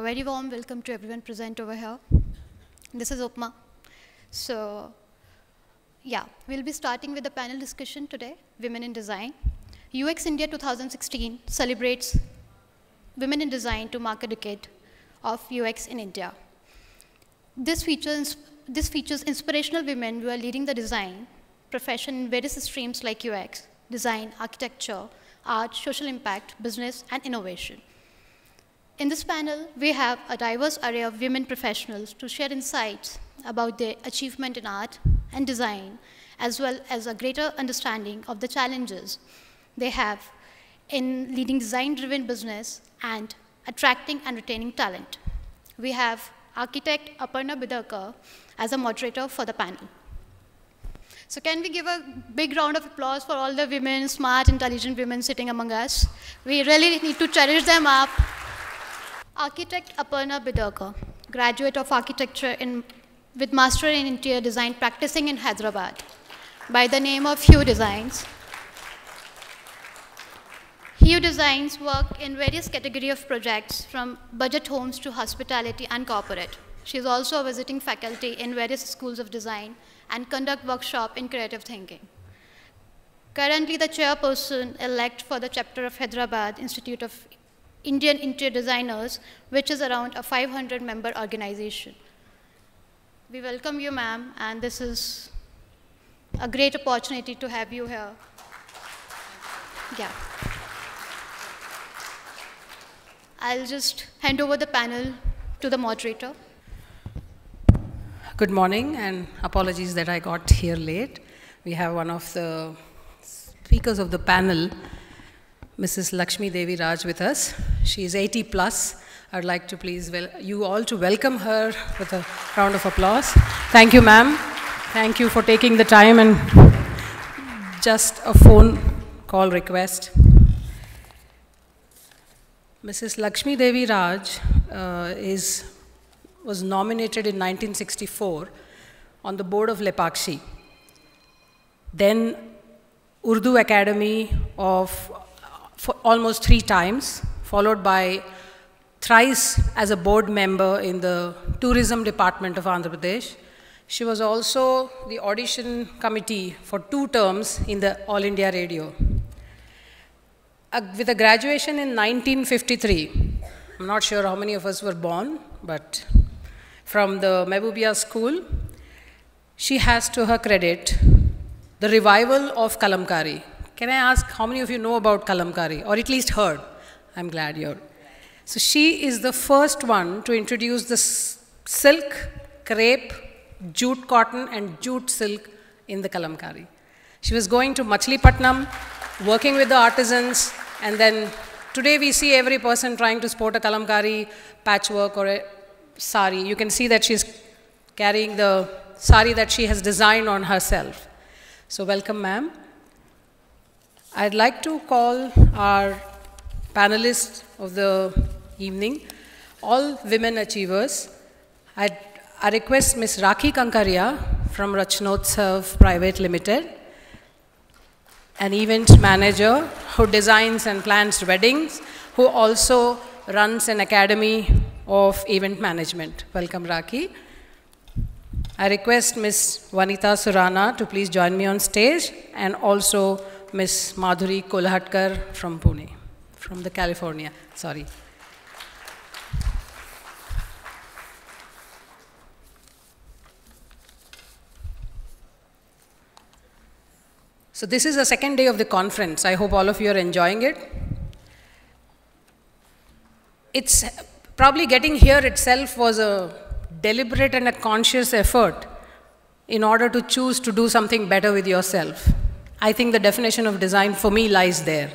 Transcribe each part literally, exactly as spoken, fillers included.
very warm welcome to everyone present over here. This is Upma. So, yeah, we'll be starting with the panel discussion today, Women in Design. U X India two thousand sixteen celebrates Women in Design to mark a decade of U X in India. This features, this features inspirational women who are leading the design profession in various streams like U X, design, architecture, art, social impact, business, and innovation. In this panel, we have a diverse array of women professionals to share insights about their achievement in art and design, as well as a greater understanding of the challenges they have in leading design-driven business and attracting and retaining talent. We have architect Aparna Bidakar as a moderator for the panel. So can we give a big round of applause for all the women, smart, intelligent women sitting among us? We really need to cherish them up. Architect Aparna Bidakar, graduate of architecture in, with master in interior design practicing in Hyderabad by the name of Hue Designs. Hue Designs work in various categories of projects from budget homes to hospitality and corporate. She is also a visiting faculty in various schools of design and conduct workshop in creative thinking. Currently the chairperson elect for the chapter of Hyderabad Institute of Indian Interior Designers, which is around a five hundred member organization. We welcome you, ma'am, and this is a great opportunity to have you here. Yeah. I'll just hand over the panel to the moderator. Good morning, and apologies that I got here late. We have one of the speakers of the panel, Missus Lakshmi Devi Raj, with us. She is eighty plus. I'd like to please well, you all to welcome her with a round of applause. Thank you, ma'am. Thank you for taking the time, and just a phone call request. Missus Lakshmi Devi Raj uh, is, was nominated in nineteen sixty-four on the board of Lepakshi. Then Urdu Academy of for almost three times, followed by thrice as a board member in the tourism department of Andhra Pradesh. She was also the audition committee for two terms in the All India Radio. Uh, with a graduation in nineteen fifty-three, I'm not sure how many of us were born, but from the Mehboobiya school, she has to her credit the revival of Kalamkari. Can I ask how many of you know about Kalamkari, or at least heard? I'm glad you're. So she is the first one to introduce the silk, crepe, jute cotton, and jute silk in the Kalamkari. She was going to Machilipatnam, working with the artisans, and then today we see every person trying to sport a Kalamkari patchwork or a sari. You can see that she's carrying the sari that she has designed on herself. So welcome, ma'am. I'd like to call our panelists of the evening, all women achievers. I'd, I request Miz Rakhi Kankaria from Rachnotsav Private Limited, an event manager who designs and plans weddings, who also runs an academy of event management. Welcome, Rakhi. I request Miz Vanita Surana to please join me on stage, and also Miz Madhuri Kolhatkar from Pune, from the California, sorry. So this is the second day of the conference. I hope all of you are enjoying it. It's probably getting here itself was a deliberate and a conscious effort in order to choose to do something better with yourself. I think the definition of design for me lies there.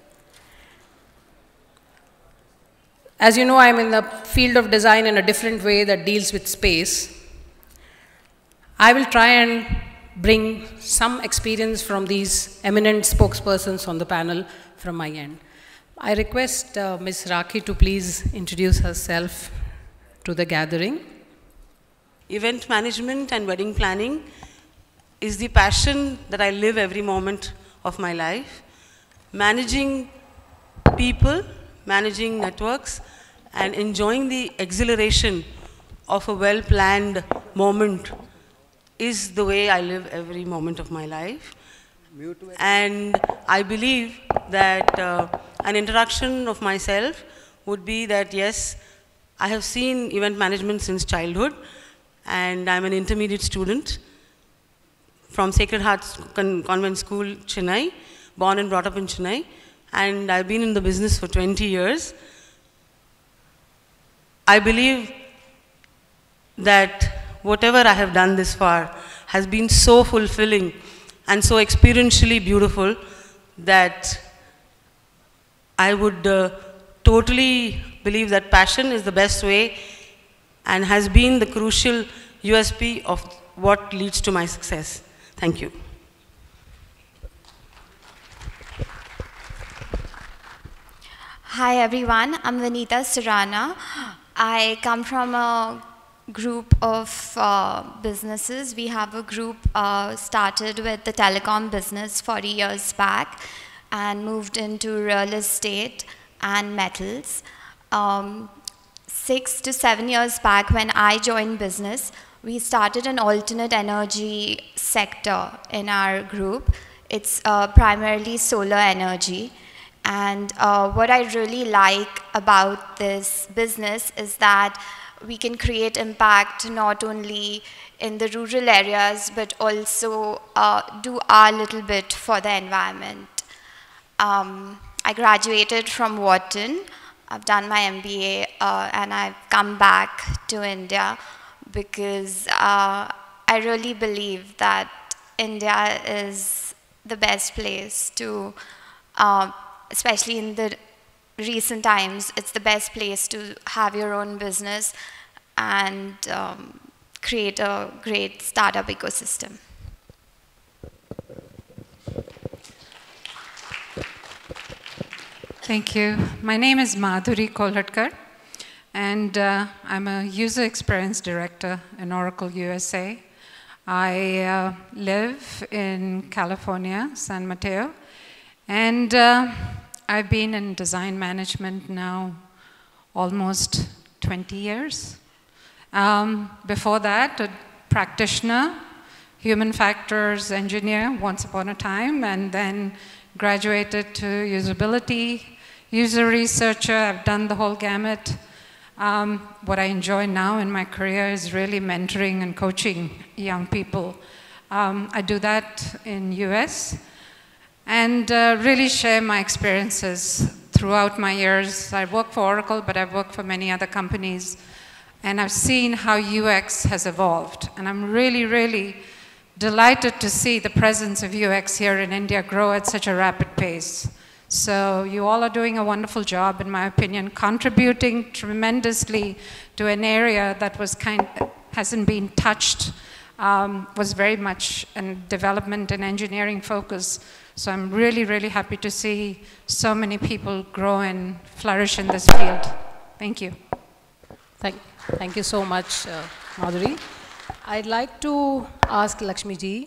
As you know, I'm in the field of design in a different way that deals with space. I will try and bring some experience from these eminent spokespersons on the panel from my end. I request uh, Miz Rakhi to please introduce herself to the gathering. Event management and wedding planning is the passion that I live every moment of my life. Managing people, managing networks, and enjoying the exhilaration of a well-planned moment is the way I live every moment of my life. And I believe that uh, an introduction of myself would be that, yes, I have seen event management since childhood, and I'm an intermediate student from Sacred Hearts Con Convent School, Chennai, born and brought up in Chennai, and I've been in the business for twenty years. I believe that whatever I have done this far has been so fulfilling and so experientially beautiful that I would uh, totally believe that passion is the best way and has been the crucial U S P of what leads to my success. Thank you. Hi everyone, I'm Vanita Surana. I come from a group of uh, businesses. We have a group uh, started with the telecom business forty years back and moved into real estate and metals. Um, six to seven years back when I joined business, we started an alternate energy sector in our group. It's uh, primarily solar energy. And uh, what I really like about this business is that we can create impact not only in the rural areas, but also uh, do our little bit for the environment. Um, I graduated from Wharton. I've done my M B A uh, and I've come back to India because uh, I really believe that India is the best place to uh, especially in the recent times, it's the best place to have your own business and um, create a great startup ecosystem. Thank you. My name is Madhuri Kolhatkar, and uh, I'm a user experience director in Oracle U S A. I uh, live in California, San Mateo, and uh, I've been in design management now almost twenty years. Um, before that, a practitioner, human factors engineer once upon a time, and then graduated to usability, user researcher. I've done the whole gamut. Um, what I enjoy now in my career is really mentoring and coaching young people. Um, I do that in U S and uh, really share my experiences throughout my years. I work for Oracle, but I've worked for many other companies, and I've seen how U X has evolved. And I'm really, really delighted to see the presence of U X here in India grow at such a rapid pace. So you all are doing a wonderful job, in my opinion, contributing tremendously to an area that was kind, hasn't been touched, um, was very much a development and engineering focus. So I'm really, really happy to see so many people grow and flourish in this field. Thank you. Thank, thank you so much, uh, Madhuri. I'd like to ask Lakshmi ji,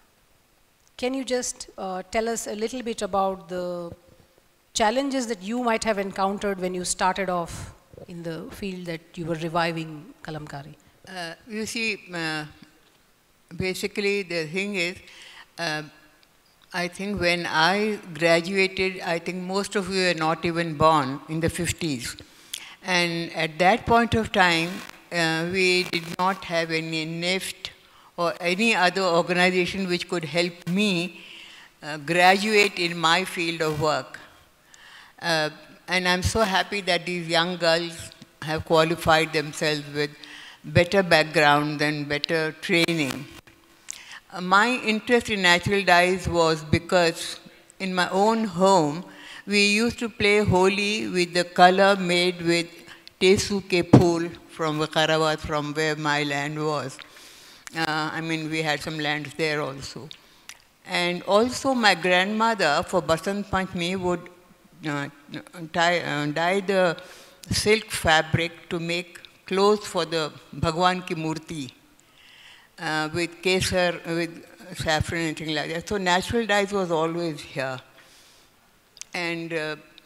can you just uh, tell us a little bit about the challenges that you might have encountered when you started off in the field that you were reviving Kalamkari? Uh, you see, uh, basically the thing is, uh, I think when I graduated, I think most of you were not even born in the fifties. And at that point of time, uh, we did not have any N I F T or any other organization which could help me uh, graduate in my field of work. Uh, and I'm so happy that these young girls have qualified themselves with better background and better training. Uh, my interest in natural dyes was because in my own home, we used to play Holi with the color made with Tesu ke Phool from Vikarabad, from where my land was. Uh, I mean, we had some lands there also. And also my grandmother, for Basant Panchami, would uh, tie, uh, dye the silk fabric to make clothes for the Bhagwan ki Murti. Uh, with kesar, with saffron and things like that. So natural dyes was always here. And uh,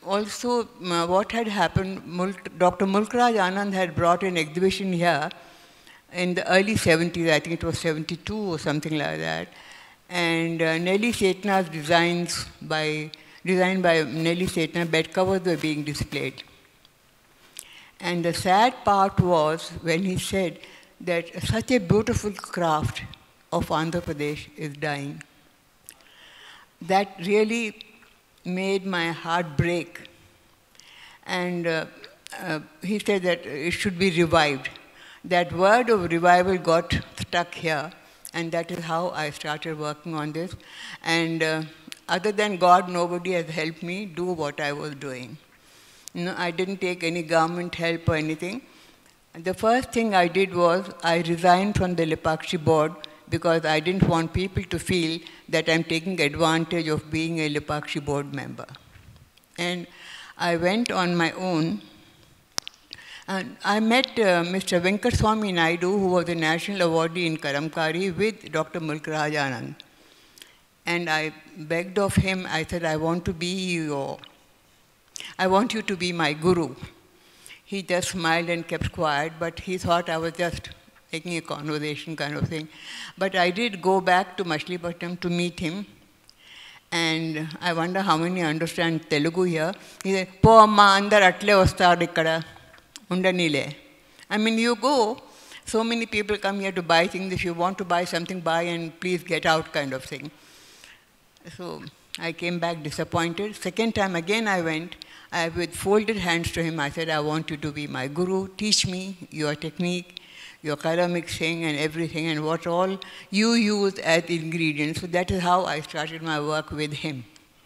also, uh, what had happened, Mulk, Doctor Mulkraj Anand had brought an exhibition here in the early seventies, I think it was seventy-two or something like that. And uh, Nelly Setna's designs by, designed by Nelly Setna, bed covers were being displayed. And the sad part was when he said that such a beautiful craft of Andhra Pradesh is dying. That really made my heart break. And uh, uh, he said that it should be revived. That word of revival got stuck here, and that is how I started working on this. And uh, other than God, nobody has helped me do what I was doing. You know, I didn't take any government help or anything. The first thing I did was I resigned from the Lepakshi board because I didn't want people to feel that I'm taking advantage of being a Lepakshi board member. And I went on my own. And I met uh, Mister Venkateswamy Naidu, who was a national awardee in Karamkari, with Doctor Mulkraj Anand. And I begged of him, I said, I want to be your, I want you to be my guru. He just smiled and kept quiet, but he thought I was just making a conversation kind of thing. But I did go back to Machilipatnam to meet him. And I wonder how many understand Telugu here. He said, Po amma andar atle vastaru ikkada. Undanile. I mean, you go, so many people come here to buy things. If you want to buy something, buy and please get out kind of thing. So I came back disappointed. Second time again I went. I, with folded hands to him, I said, I want you to be my guru. Teach me your technique, your color mixing and everything, and what all you use as ingredients. So that is how I started my work with him.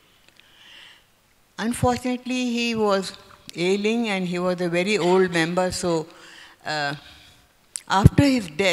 Unfortunately, he was ailing and he was a very old member, so uh, after his death,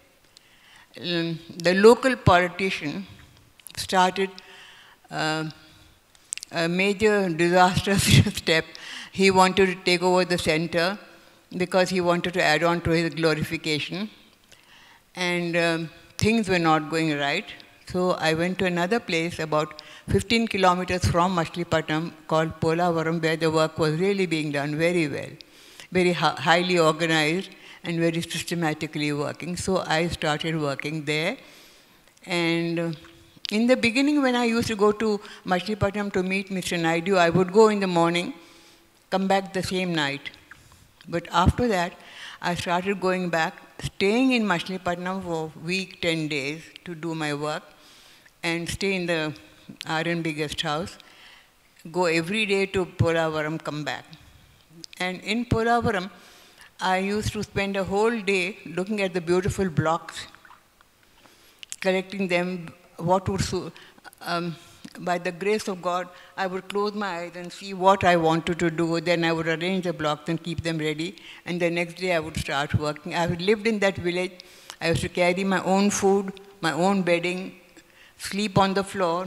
um, the local politician started uh, a major disastrous step. He wanted to take over the center because he wanted to add on to his glorification, and um, things were not going right. So I went to another place about fifteen kilometers from Machilipatnam called Polavaram, where the work was really being done very well, very highly organized and very systematically working. So I started working there. And uh, in the beginning, when I used to go to Machilipatnam to meet Mister Naidu, I would go in the morning, come back the same night. But after that, I started going back, staying in Machilipatnam for a week, ten days to do my work, and stay in the R and B guest house, go every day to Polavaram, come back. And in Polavaram, I used to spend a whole day looking at the beautiful blocks, collecting them, what would suit. Um, by the grace of God, I would close my eyes and see what I wanted to do. Then I would arrange the blocks and keep them ready. And the next day I would start working. I lived in that village. I used to carry my own food, my own bedding, sleep on the floor.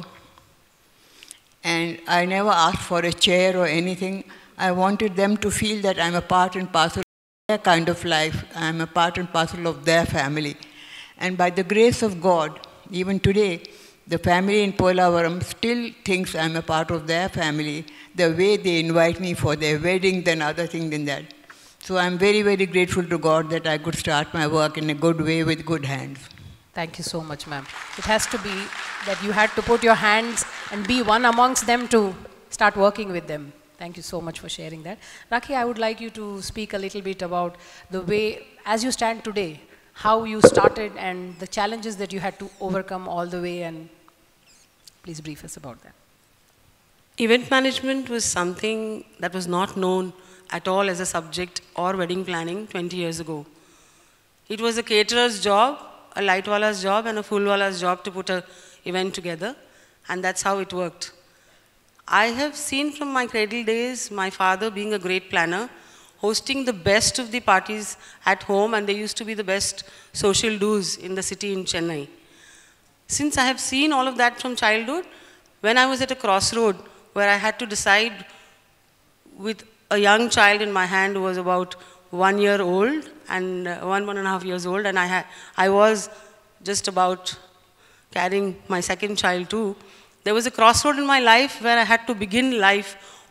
And I never asked for a chair or anything. I wanted them to feel that I'm a part and parcel of their kind of life. I'm a part and parcel of their family. And by the grace of God, even today, the family in Polavaram still thinks I'm a part of their family, the way they invite me for their weddings and other things than that. So I'm very, very grateful to God that I could start my work in a good way with good hands. Thank you so much, ma'am. It has to be that you had to put your hands and be one amongst them to start working with them. Thank you so much for sharing that. Rakhi, I would like you to speak a little bit about the way, as you stand today, how you started and the challenges that you had to overcome all the way, and please brief us about that. Event management was something that was not known at all as a subject or wedding planning twenty years ago. It was a caterer's job, a lightwala's job and a fullwala's job to put an event together, and that's how it worked. I have seen from my cradle days my father being a great planner, hosting the best of the parties at home, and they used to be the best social do's in the city in Chennai. Since I have seen all of that from childhood, when I was at a crossroad where I had to decide with a young child in my hand who was about one year old and uh, one, one and a half years old, and I, had, I was just about carrying my second child too, there was a crossroad in my life where I had to begin life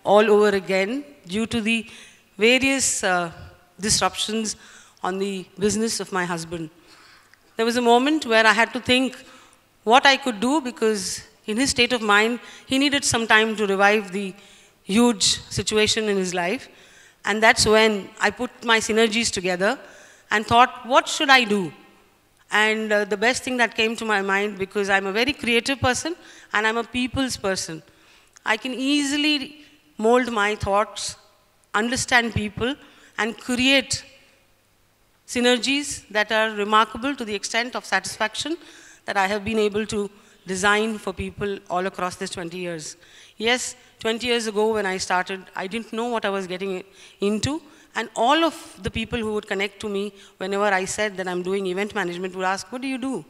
all over again due to the various uh, disruptions on the business of my husband. There was a moment where I had to think what I could do, because in his state of mind, he needed some time to revive the huge situation in his life. And that's when I put my synergies together and thought, what should I do? And uh, the best thing that came to my mind, because I'm a very creative person and I'm a people's person, I can easily mold my thoughts, understand people, and create synergies that are remarkable to the extent of satisfaction that I have been able to design for people all across this twenty years. Yes, twenty years ago when I started, I didn't know what I was getting into, and all of the people who would connect to me whenever I said that I'm doing event management would ask, what do you do?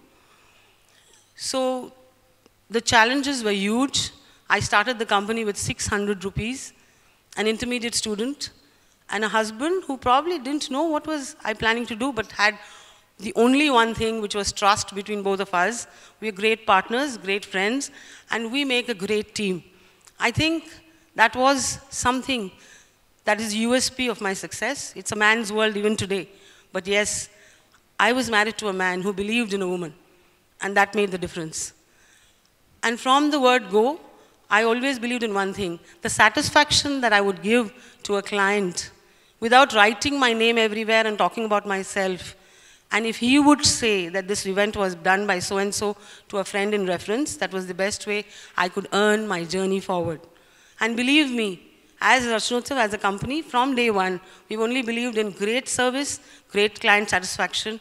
So the challenges were huge. I started the company with six hundred rupees, an intermediate student, and a husband who probably didn't know what was I planning to do, but had the only one thing, which was trust between both of us. We're great partners, great friends, and we make a great team. I think that was something that is U S P of my success. It's a man's world even today. But yes, I was married to a man who believed in a woman, and that made the difference. And from the word go, I always believed in one thing, the satisfaction that I would give to a client without writing my name everywhere and talking about myself. And if he would say that this event was done by so-and-so to a friend in reference, that was the best way I could earn my journey forward. And believe me, as Rachnotsav, as a company, from day one, we've only believed in great service, great client satisfaction,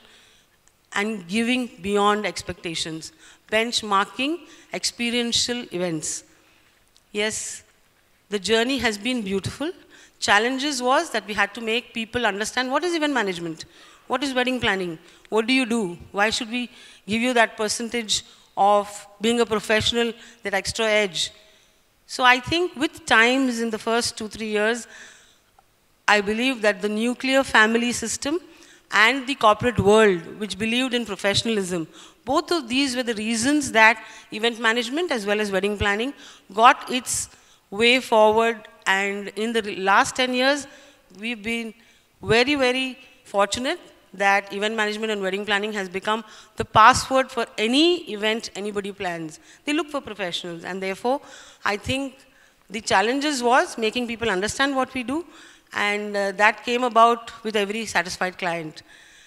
and giving beyond expectations, benchmarking experiential events. Yes, the journey has been beautiful. Challenges was that we had to make people understand what is event management, what is wedding planning, what do you do, why should we give you that percentage of being a professional, that extra edge. So I think with times in the first two, three years, I believe that the nuclear family system and the corporate world, which believed in professionalism, both of these were the reasons that event management as well as wedding planning got its way forward. And in the last ten years, we've been very, very fortunate that event management and wedding planning has become the password for any event anybody plans. They look for professionals, and therefore, I think the challenges was making people understand what we do, and uh, that came about with every satisfied client.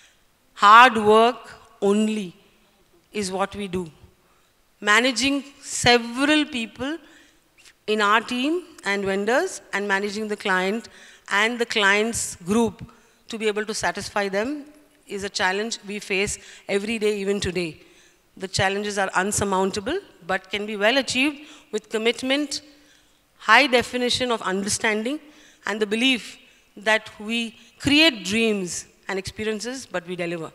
Hard work only is what we do. Managing several people in our team and vendors, and managing the client and the client's group to be able to satisfy them is a challenge we face every day, even today. The challenges are unsurmountable, but can be well achieved with commitment, high definition of understanding, and the belief that we create dreams and experiences, but we deliver.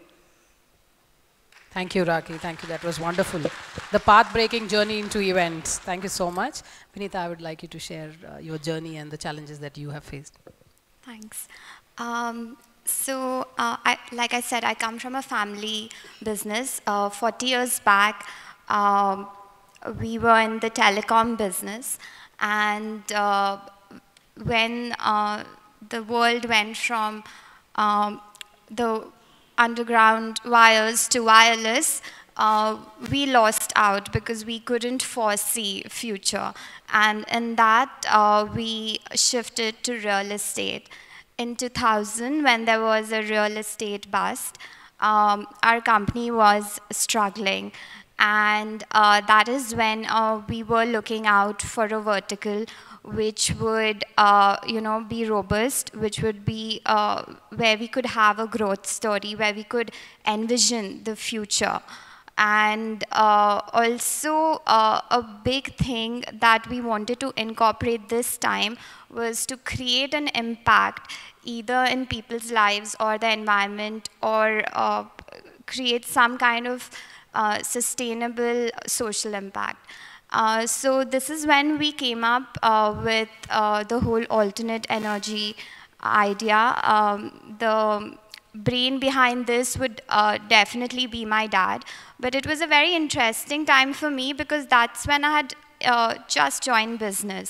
Thank you, Raki. Thank you. That was wonderful. The path-breaking journey into events. Thank you so much. Vinita, I would like you to share uh, your journey and the challenges that you have faced. Thanks. Um, so, uh, I, like I said, I come from a family business. Uh, forty years back, um, we were in the telecom business. And uh, when uh, the world went from um, the underground wires to wireless, uh, we lost out because we couldn't foresee future. And in that, uh, we shifted to real estate. In two thousand, when there was a real estate bust, um, our company was struggling. And uh, that is when uh, we were looking out for a vertical which would, uh, you know, be robust, which would be uh, where we could have a growth story, where we could envision the future. And uh, also uh, a big thing that we wanted to incorporate this time was to create an impact either in people's lives or the environment, or uh, create some kind of uh, sustainable social impact. Uh, so this is when we came up uh, with uh, the whole alternate energy idea. Um, the brain behind this would uh, definitely be my dad, but it was a very interesting time for me because that's when I had uh, just joined business.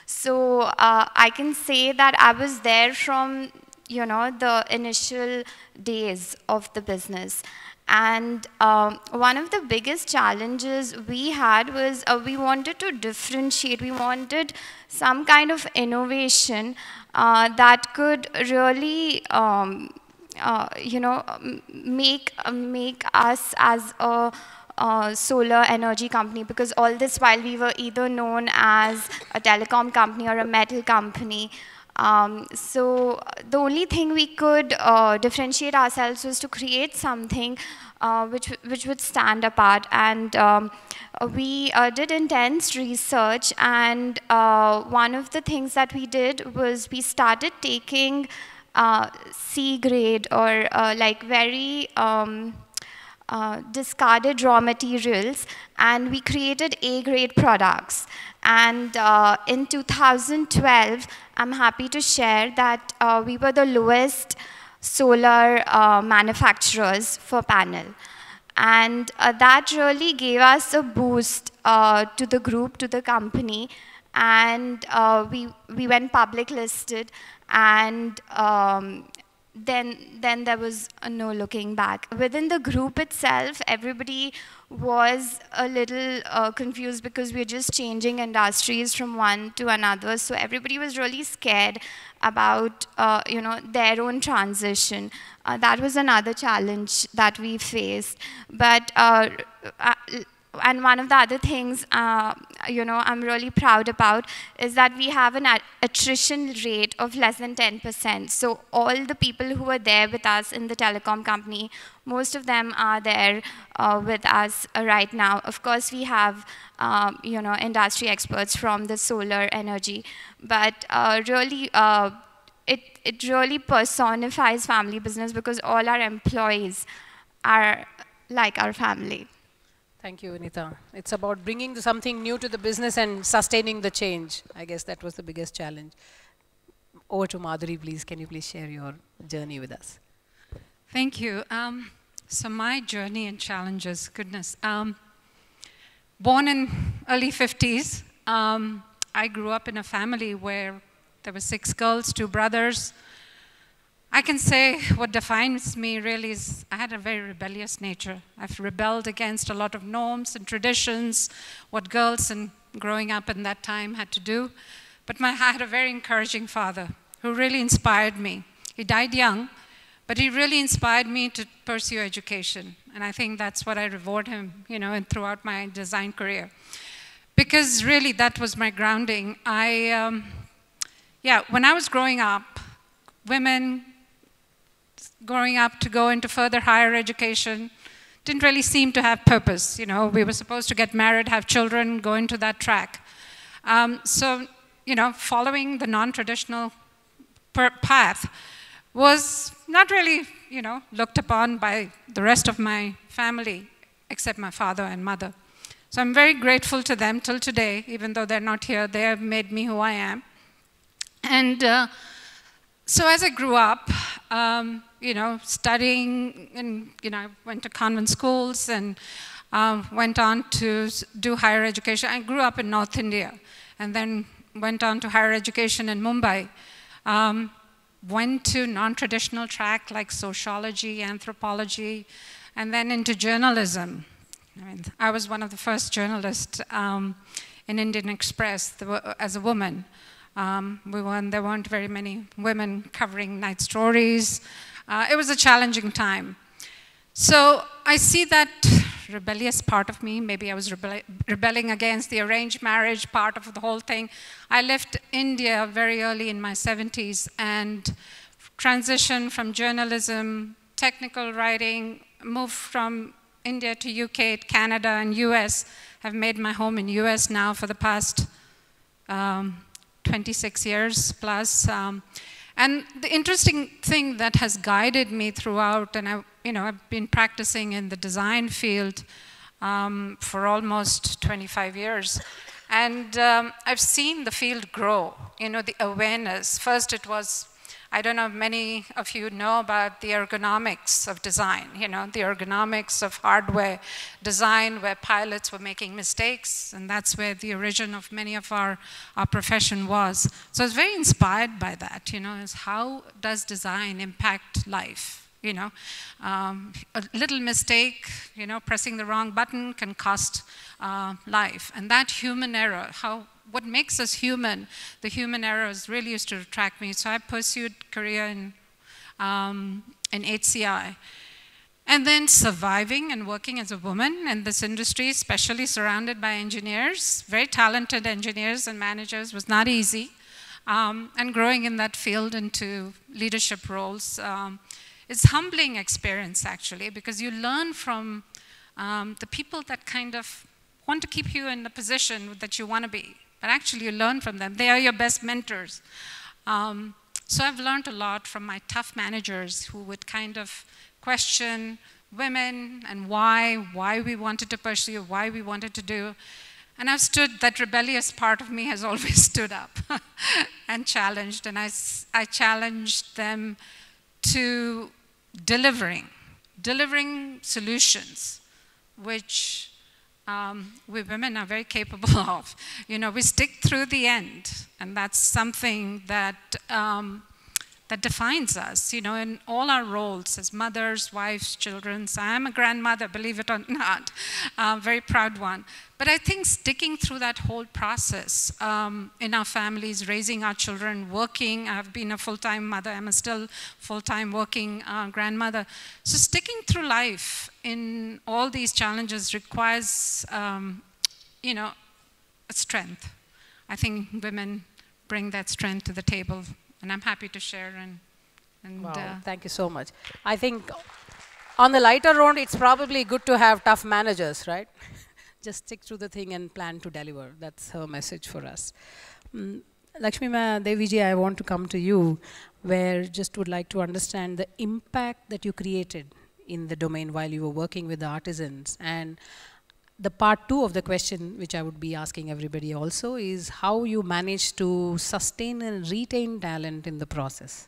So uh, I can say that I was there from, you know, the initial days of the business. And um, one of the biggest challenges we had was uh, we wanted to differentiate. We wanted some kind of innovation uh, that could really, um, uh, you know, make, uh, make us as a uh, solar energy company, because all this while we were either known as a telecom company or a metal company. Um, so the only thing we could uh, differentiate ourselves was to create something uh, which, which would stand apart. And um, we uh, did intense research, and uh, one of the things that we did was we started taking uh, C grade or uh, like very um, uh, discarded raw materials, and we created A grade products. And uh, in two thousand twelve, I'm happy to share that uh, we were the lowest solar uh, manufacturers for panel. And uh, that really gave us a boost uh, to the group, to the company. And uh, we, we went public listed, and um, then, then there was uh, no looking back. Within the group itself, everybody was a little uh, confused because we're just changing industries from one to another. So everybody was really scared about uh, you know, their own transition. Uh, that was another challenge that we faced. But uh, uh, and one of the other things, uh, you know, I'm really proud about is that we have an attrition rate of less than ten percent. So all the people who are there with us in the telecom company, most of them are there uh, with us uh, right now. Of course, we have, um, you know, industry experts from the solar energy, but uh, really, uh, it, it really personifies family business because all our employees are like our family. Thank you, Vinita. It's about bringing something new to the business and sustaining the change. I guess that was the biggest challenge. Over to Madhuri, please. Can you please share your journey with us? Thank you. Um, so my journey and challenges, goodness. Um, born in early fifties, um, I grew up in a family where there were six girls, two brothers. I can say what defines me really is I had a very rebellious nature. I've rebelled against a lot of norms and traditions, what girls and growing up in that time had to do. But my, I had a very encouraging father who really inspired me. He died young, but he really inspired me to pursue education. And I think that's what I reward him, you know, and throughout my design career. Because really that was my grounding. I, um, yeah, when I was growing up, women growing up to go into further higher education didn't really seem to have purpose. You know, we were supposed to get married, have children, go into that track. Um, so, you know, following the non-traditional path was not really, you know, looked upon by the rest of my family, except my father and mother. So I'm very grateful to them till today, even though they're not here. They have made me who I am. And uh, so as I grew up, um, you know, studying, and, you know, I went to convent schools and um, went on to do higher education. I grew up in North India and then went on to higher education in Mumbai. Um, went to non-traditional track like sociology, anthropology, and then into journalism. I mean, I was one of the first journalists um, in Indian Express as a woman. Um, we weren't, there weren't very many women covering night stories. Uh, it was a challenging time. So I see that rebellious part of me. Maybe I was rebel rebelling against the arranged marriage part of the whole thing. I left India very early in my seventies and transitioned from journalism, technical writing, moved from India to U K, Canada, and U S. I've made my home in U S now for the past um, twenty-six years plus. Um, and the interesting thing that has guided me throughout, and I, you know, I've been practicing in the design field um, for almost twenty-five years. And um, I've seen the field grow, you know, the awareness. First it was I don't know if many of you know about the ergonomics of design, you know, the ergonomics of hardware design where pilots were making mistakes, and that's where the origin of many of our, our profession was. So I was very inspired by that, you know, is how does design impact life? You know, um, a little mistake, you know, pressing the wrong button can cost uh, life. And that human error, how, what makes us human, the human errors really used to attract me. So I pursued career in, um, in H C I. And then surviving and working as a woman in this industry, especially surrounded by engineers, very talented engineers and managers, was not easy. Um, and growing in that field into leadership roles, um, it's a humbling experience, actually, because you learn from um, the people that kind of want to keep you in the position that you want to be. But actually, you learn from them. They are your best mentors. Um, so I've learned a lot from my tough managers who would kind of question women and why, why we wanted to pursue, why we wanted to do. And I've stood, that rebellious part of me has always stood up and challenged. And I, I challenged them to delivering, delivering solutions, which um, we women are very capable of. You know, we stick through the end, and that's something that um, that defines us, you know, in all our roles as mothers, wives, children. So I'm a grandmother, believe it or not, a very proud one. But I think sticking through that whole process um, in our families, raising our children, working, I've been a full-time mother, I'm a still full-time working uh, grandmother. So sticking through life in all these challenges requires, um, you know, strength. I think women bring that strength to the table. And I'm happy to share. And, and wow, uh, thank you so much. I think on the lighter road, it's probably good to have tough managers, right? Just stick through the thing and plan to deliver. That's her message for us. Mm, Lakshmi Deviji, I want to come to you, where just would like to understand the impact that you created in the domain while you were working with the artisans. And the part two of the question, which I would be asking everybody also, is how you manage to sustain and retain talent in the process.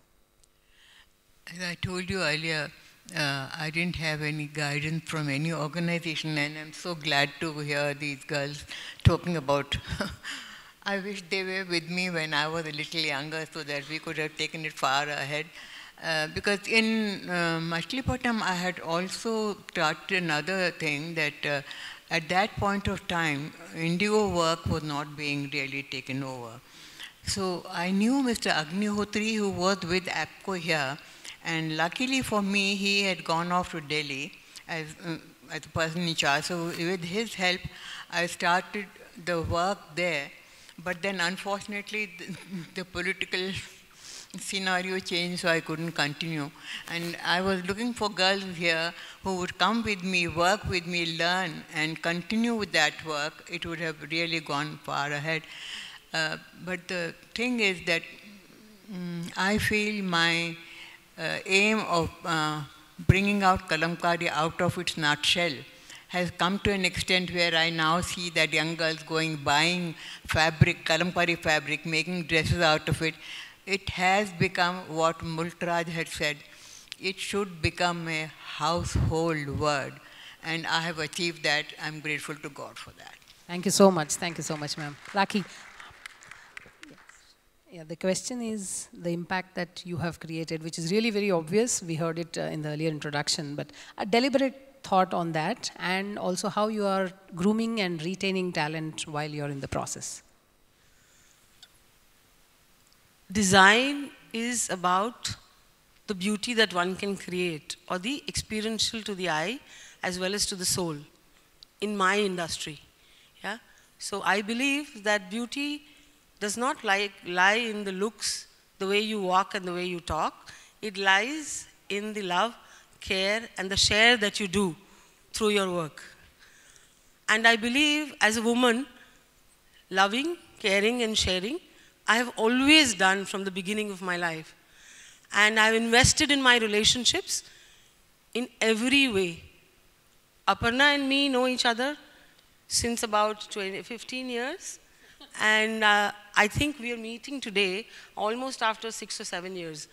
As I told you earlier, uh, I didn't have any guidance from any organization, and I'm so glad to hear these girls talking about. I wish they were with me when I was a little younger so that we could have taken it far ahead. Uh, because in uh, Machilipatnam, I had also started another thing that uh, at that point of time, Indigo work was not being really taken over. So I knew Mister Agnihotri, who was with APCO here, and luckily for me, he had gone off to Delhi as, uh, as a person in charge. So with his help, I started the work there. But then unfortunately, the, the political scenario changed, so I couldn't continue. And I was looking for girls here who would come with me, work with me, learn, and continue with that work. It would have really gone far ahead. Uh, but the thing is that um, I feel my uh, aim of uh, bringing out Kalamkari out of its nutshell has come to an extent where I now see that young girls going, buying fabric, Kalamkari fabric, making dresses out of it. It has become what Multraj had said. It should become a household word. And I have achieved that. I'm grateful to God for that. Thank you so much. Thank you so much, ma'am. Rakhi. Yes. Yeah, the question is the impact that you have created, which is really very obvious. We heard it uh, in the earlier introduction, but a deliberate thought on that, and also how you are grooming and retaining talent while you're in the process. Design is about the beauty that one can create, or the experiential to the eye as well as to the soul in my industry. Yeah? So I believe that beauty does not lie, lie in the looks, the way you walk and the way you talk. It lies in the love, care, and the share that you do through your work. And I believe as a woman, loving, caring, and sharing, I have always done from the beginning of my life. And I've invested in my relationships in every way. Aparna and me know each other since about twenty, fifteen years. And uh, I think we are meeting today almost after six or seven years.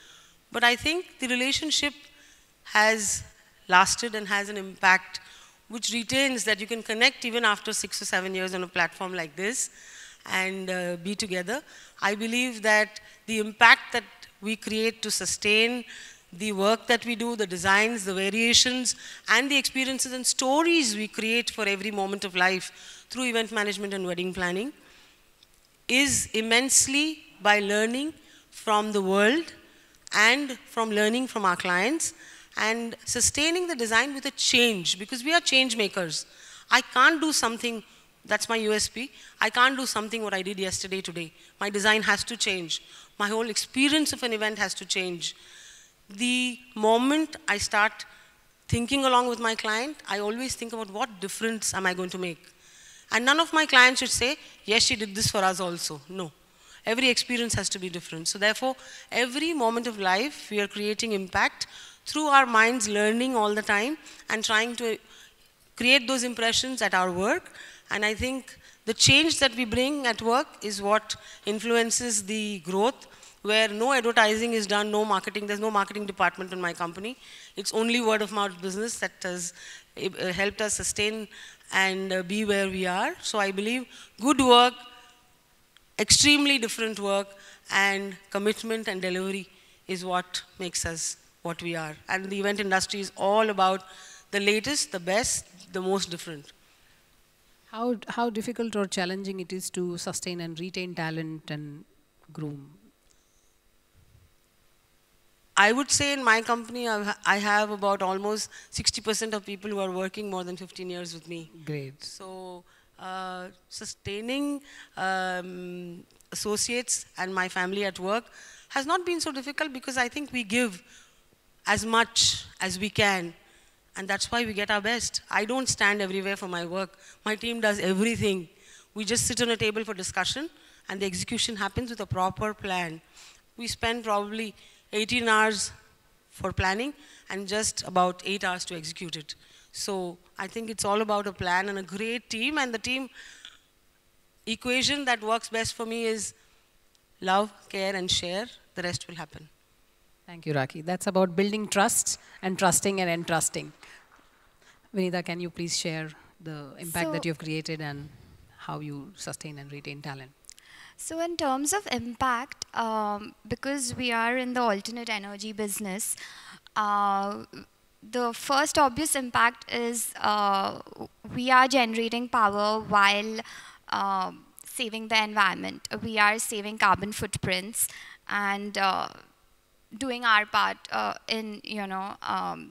But I think the relationship has lasted and has an impact which retains that you can connect even after six or seven years on a platform like this and uh, be together. I believe that the impact that we create to sustain the work that we do, the designs, the variations, and the experiences and stories we create for every moment of life through event management and wedding planning is immensely by learning from the world and from learning from our clients and sustaining the design with a change, because we are change makers. I can't do something, that's my U S P, I can't do something what I did yesterday today. My design has to change. My whole experience of an event has to change. The moment I start thinking along with my client, I always think about what difference am I going to make. And none of my clients should say, yes, she did this for us also. No. Every experience has to be different. So therefore, every moment of life, we are creating impact through our minds, learning all the time and trying to create those impressions at our work. And I think the change that we bring at work is what influences the growth, where no advertising is done, no marketing, there's no marketing department in my company. It's only word of mouth business that has helped us sustain and be where we are. So I believe good work, extremely different work, and commitment and delivery is what makes us what we are. And the event industry is all about the latest, the best, the most different. How, how difficult or challenging it is to sustain and retain talent and groom? I would say in my company, I have about almost sixty percent of people who are working more than fifteen years with me. Great. So uh, sustaining um, associates and my family at work has not been so difficult because I think we give as much as we can. And that's why we get our best. I don't stand everywhere for my work. My team does everything. We just sit on a table for discussion and the execution happens with a proper plan. We spend probably eighteen hours for planning and just about eight hours to execute it. So I think it's all about a plan and a great team, and the team equation that works best for me is love, care, and share. The rest will happen. Thank you, Rakhi. That's about building trusts and trusting and entrusting. Vinita, can you please share the impact so, that you've created and how you sustain and retain talent? So in terms of impact, um, because we are in the alternate energy business, uh, the first obvious impact is uh, we are generating power while uh, saving the environment. We are saving carbon footprints and uh, doing our part uh, in, you know, um,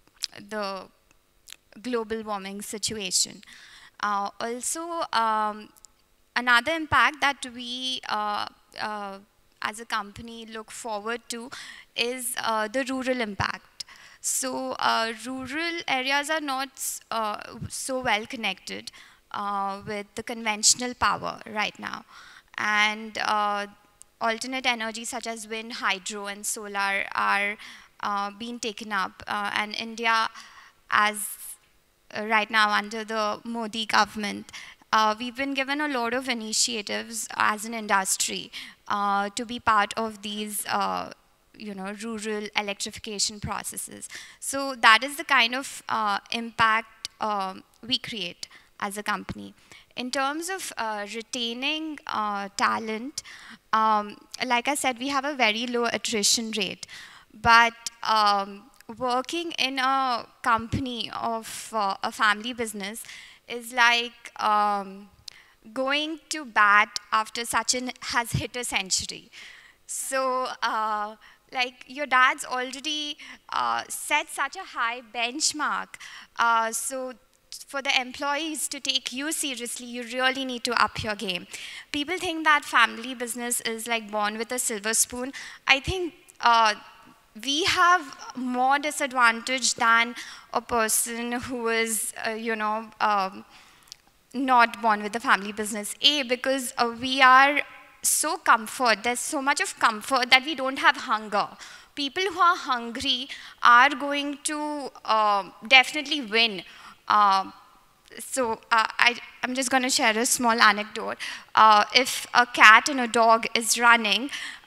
the global warming situation. Uh, also, um, another impact that we uh, uh, as a company look forward to is uh, the rural impact. So uh, rural areas are not uh, so well connected uh, with the conventional power right now. And uh, alternate energy such as wind, hydro, and solar are uh, being taken up. Uh, and India, as uh, right now under the Modi government, uh, we've been given a lot of initiatives as an industry uh, to be part of these uh, you know, rural electrification processes. So that is the kind of uh, impact um, we create as a company. In terms of uh, retaining uh, talent, um, like I said, we have a very low attrition rate. But um, working in a company of uh, a family business is like um, going to bat after Sachin has hit a century. So, uh, like your dad's already uh, set such a high benchmark. Uh, so for the employees to take you seriously, you really need to up your game. People think that family business is like born with a silver spoon. I think uh, we have more disadvantage than a person who is, uh, you know, um, not born with a family business. A, because uh, we are so comfort, there's so much of comfort that we don't have hunger. People who are hungry are going to uh, definitely win. Uh, so uh, I, I'm just going to share a small anecdote. Uh, if a cat and a dog is running,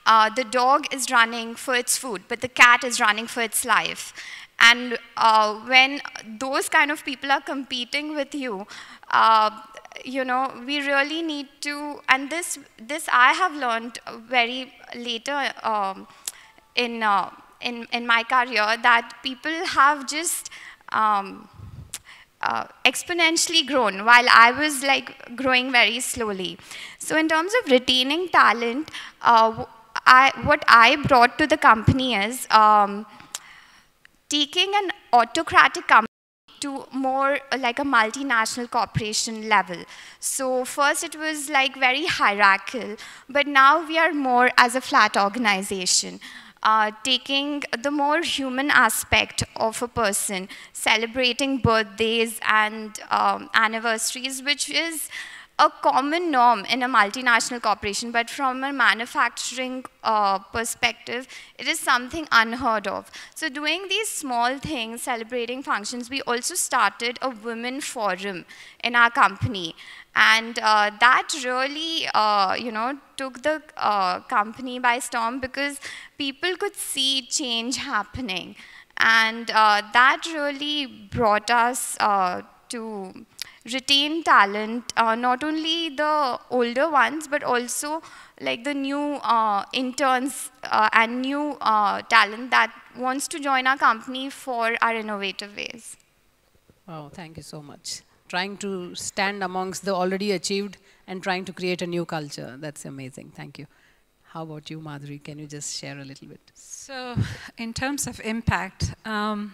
uh, the dog is running for its food, but the cat is running for its life. And uh, when those kind of people are competing with you, uh, you know, we really need to, and this, this I have learned very later um, in, uh, in, in my career, that people have just um, uh, exponentially grown while I was like growing very slowly. So in terms of retaining talent, uh, I, what I brought to the company is um, taking an autocratic company to more like a multinational corporation level. So first it was like very hierarchical, but now we are more as a flat organization. Uh, taking the more human aspect of a person, celebrating birthdays and um, anniversaries, which is a common norm in a multinational corporation, but from a manufacturing uh, perspective, it is something unheard of. So doing these small things, celebrating functions, we also started a women forum in our company. And uh, that really, uh, you know, took the uh, company by storm, because people could see change happening. And uh, that really brought us uh, to retain talent, uh, not only the older ones, but also like the new uh, interns uh, and new uh, talent that wants to join our company for our innovative ways. Wow, thank you so much. Trying to stand amongst the already achieved and trying to create a new culture. That's amazing. Thank you. How about you, Madhuri? Can you just share a little bit? So, in terms of impact, um,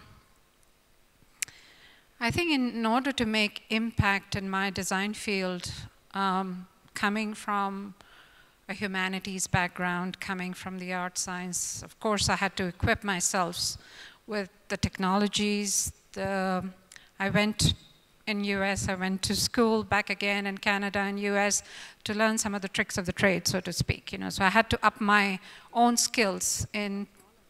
I think in order to make impact in my design field, um, coming from a humanities background, coming from the art science, of course I had to equip myself with the technologies. The, I went in U S, I went to school back again in Canada and U S to learn some of the tricks of the trade, so to speak. You know, so I had to up my own skills in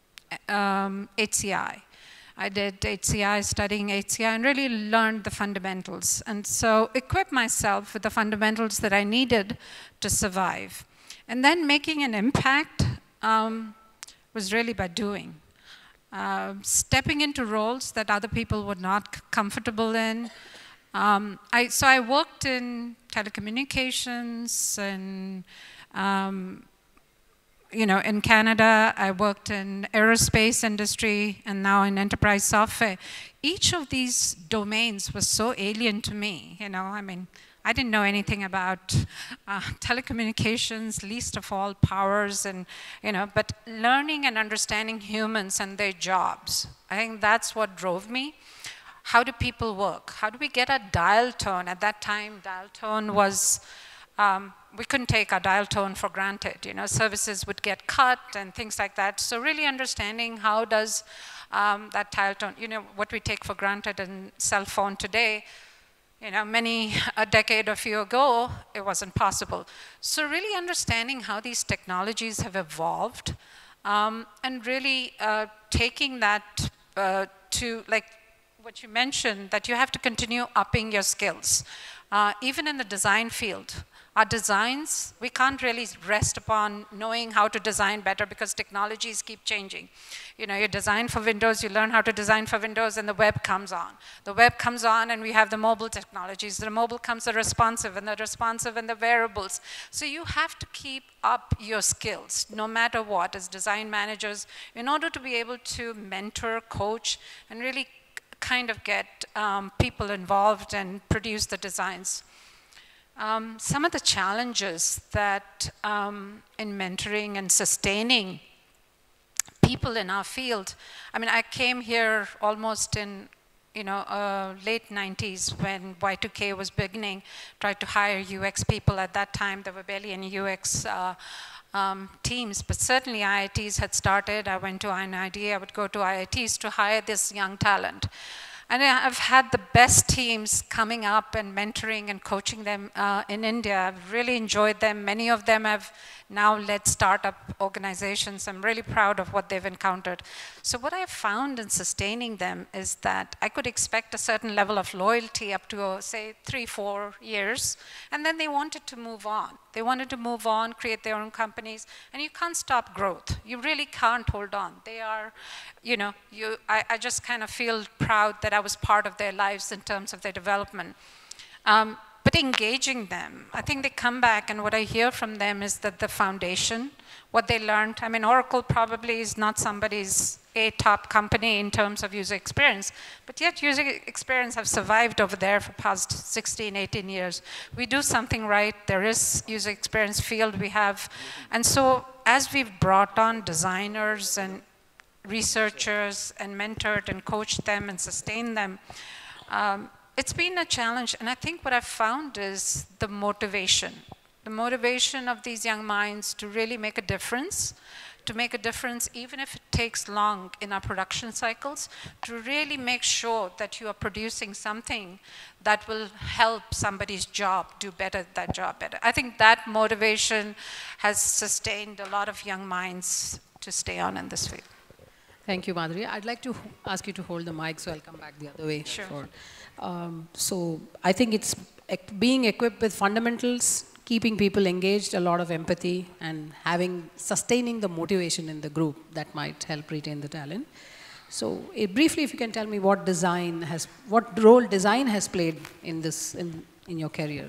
um, H C I. I did H C I, studying H C I, and really learned the fundamentals. And so equipped myself with the fundamentals that I needed to survive. And then making an impact um, was really by doing. Uh, stepping into roles that other people were not comfortable in. Um, I, so I worked in telecommunications and um, you know, in Canada, I worked in aerospace industry and now in enterprise software. Each of these domains was so alien to me, you know, I mean, I didn't know anything about uh, telecommunications, least of all powers, and, you know, but learning and understanding humans and their jobs, I think that's what drove me. How do people work? How do we get a dial tone? At that time, dial tone was, um, we couldn't take our dial tone for granted. You know, services would get cut and things like that. So really understanding how does um, that dial tone, you know, what we take for granted in cell phone today, you know, many, a decade or few ago, it wasn't possible. So really understanding how these technologies have evolved um, and really uh, taking that uh, to, like what you mentioned, that you have to continue upping your skills. Uh, even in the design field, our designs, we can't really rest upon knowing how to design better because technologies keep changing. You know, you design for Windows, you learn how to design for Windows, and the web comes on. The web comes on, and we have the mobile technologies. The mobile comes the responsive, and the responsive, and the wearables. So you have to keep up your skills, no matter what, as design managers, in order to be able to mentor, coach, and really kind of get um, people involved and produce the designs. Um, some of the challenges that um, in mentoring and sustaining people in our field, I mean, I came here almost in, you know, uh, late nineties when Y two K was beginning, tried to hire U X people. At that time, there were barely any U X uh, um, teams, but certainly I I Ts had started. I went to I N I D, I would go to I I Ts to hire this young talent. And I've had the best teams coming up and mentoring and coaching them uh, in India. I've really enjoyed them. Many of them have now led startup organizations. I'm really proud of what they've encountered. So what I've found in sustaining them is that I could expect a certain level of loyalty up to, uh, say, three, four years, and then they wanted to move on. They wanted to move on, create their own companies, and you can't stop growth. You really can't hold on. They are, you know, you, I, I just kind of feel proud that I was part of their lives in terms of their development. Um, But engaging them, I think they come back, and what I hear from them is that the foundation, what they learned, I mean, Oracle probably is not somebody's a top company in terms of user experience, but yet user experience have survived over there for past sixteen, eighteen years. We do something right, there is user experience field we have, and so as we've brought on designers and researchers and mentored and coached them and sustained them, um, it's been a challenge, and I think what I've found is the motivation. The motivation of these young minds to really make a difference, to make a difference even if it takes long in our production cycles, to really make sure that you are producing something that will help somebody's job do better, that job better. I think that motivation has sustained a lot of young minds to stay on in this field. Thank you, Madhuri. I'd like to ask you to hold the mic, so I'll come back the other way. Sure. For, um, so I think it's being equipped with fundamentals, keeping people engaged, a lot of empathy, and having, sustaining the motivation in the group that might help retain the talent. So uh, briefly, if you can tell me what design has, what role design has played in this, in, in your career.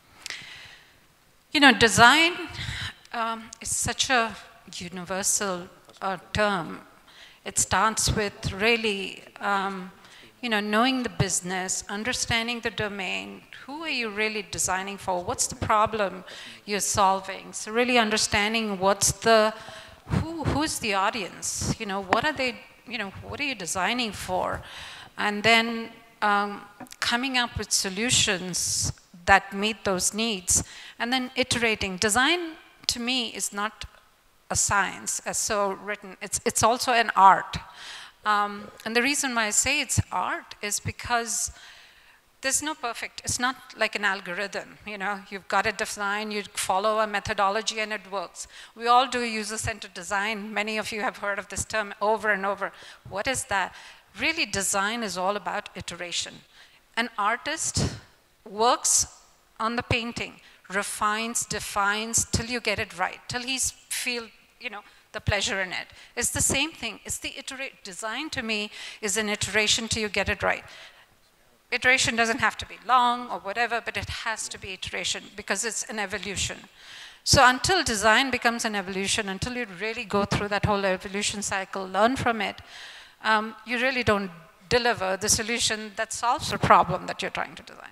You know, design um, is such a universal uh, term. It starts with really, um, you know, knowing the business, understanding the domain. Who are you really designing for? What's the problem you're solving? So really understanding what's the, who, who's the audience? You know, what are they, you know, what are you designing for? And then um, coming up with solutions that meet those needs, and then iterating. Design, to me, is not a science, as so written. It's, it's also an art. Um, and the reason why I say it's art is because there's no perfect, it's not like an algorithm, you know, you've got a design, you follow a methodology and it works. We all do user-centered design. Many of you have heard of this term over and over. What is that? Really, design is all about iteration. An artist works on the painting, refines, defines, till you get it right, till he's feel, you know, the pleasure in it. It's the same thing. It's the iterate. Design to me is an iteration till you get it right. Iteration doesn't have to be long or whatever, but it has to be iteration because it's an evolution. So until design becomes an evolution, until you really go through that whole evolution cycle, learn from it, um, you really don't deliver the solution that solves the problem that you're trying to design.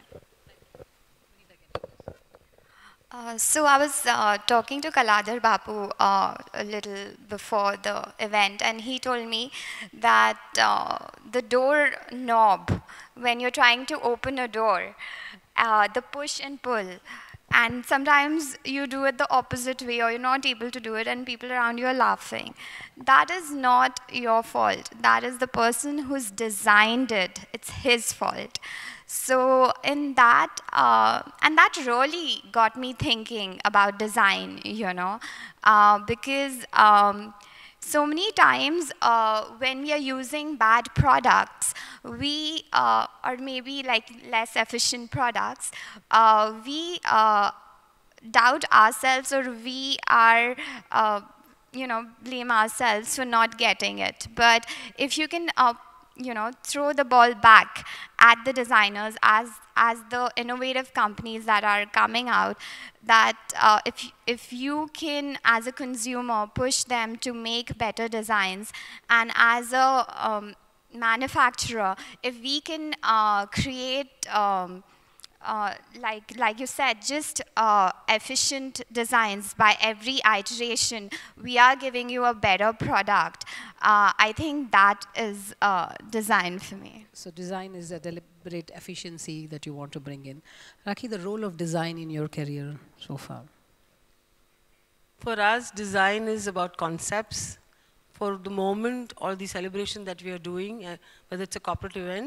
Uh, so I was uh, talking to Kaladhar Bapu uh, a little before the event, and he told me that uh, the door knob, when you're trying to open a door, uh, the push and pull, and sometimes you do it the opposite way or you're not able to do it and people around you are laughing. That is not your fault. That is the person who's designed it. It's his fault. So in that, uh, and that really got me thinking about design, you know, uh, because um, so many times uh, when we are using bad products, we, uh, or maybe like less efficient products, uh, we uh, doubt ourselves, or we are, uh, you know, blame ourselves for not getting it. But if you can uh, you know, throw the ball back at the designers as, as the innovative companies that are coming out, that uh, if, if you can, as a consumer, push them to make better designs, and as a um, manufacturer, if we can uh, create, um, uh, like, like you said, just uh, efficient designs by every iteration, we are giving you a better product. Uh, I think that is uh, design for me. So design is a deliberate efficiency that you want to bring in. Rakhi, the role of design in your career so far? For us, design is about concepts. For the moment or the celebration that we are doing, uh, whether it's a corporate event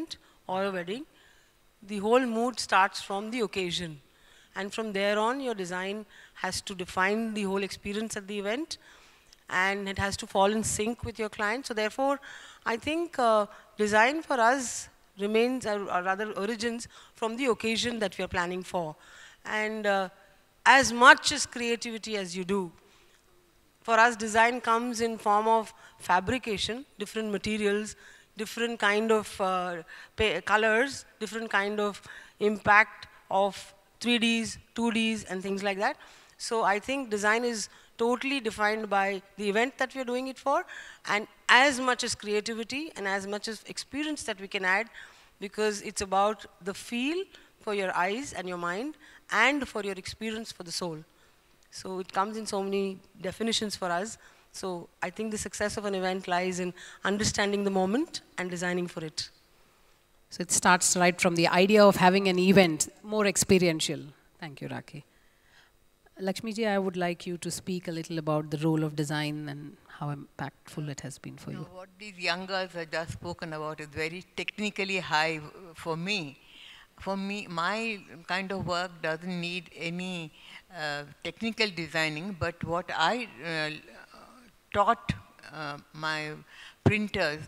or a wedding, the whole mood starts from the occasion. And from there on, your design has to define the whole experience at the event, and it has to fall in sync with your client. So therefore, I think uh, design for us remains, or, or rather origins, from the occasion that we are planning for. And uh, as much as creativity as you do, for us design comes in form of fabrication, different materials, different kind of uh, colors, different kind of impact of three Ds, two Ds, and things like that. So I think design is totally defined by the event that we are doing it for, and as much as creativity and as much as experience that we can add, because it's about the feel for your eyes and your mind, and for your experience for the soul. So it comes in so many definitions for us. So I think the success of an event lies in understanding the moment and designing for it. So it starts right from the idea of having an event, more experiential. Thank you, Rakhi. Lakshmiji, I would like you to speak a little about the role of design and how impactful it has been for you. you. What these young girls have just spoken about is very technically high for me. For me, my kind of work doesn't need any uh, technical designing, but what I uh, taught uh, my printers